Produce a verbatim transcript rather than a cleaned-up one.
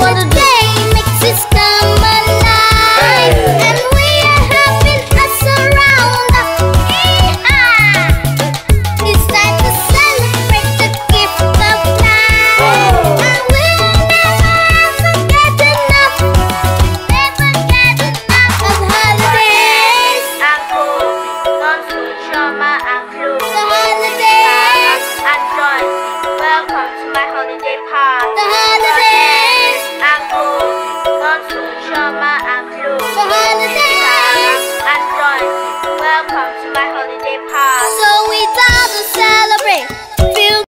holiday makes us come alive, and we are having us around. Yeah. It's time to celebrate the gift of life. I will never ever get enough, never get enough of holidays. I'm hoping not to show my clue. The holidays, And join me. Welcome to my holiday party. the holidays, I'm hoping not to show my clue. the holidays. And join me. Welcome to my holiday party. So we start to celebrate.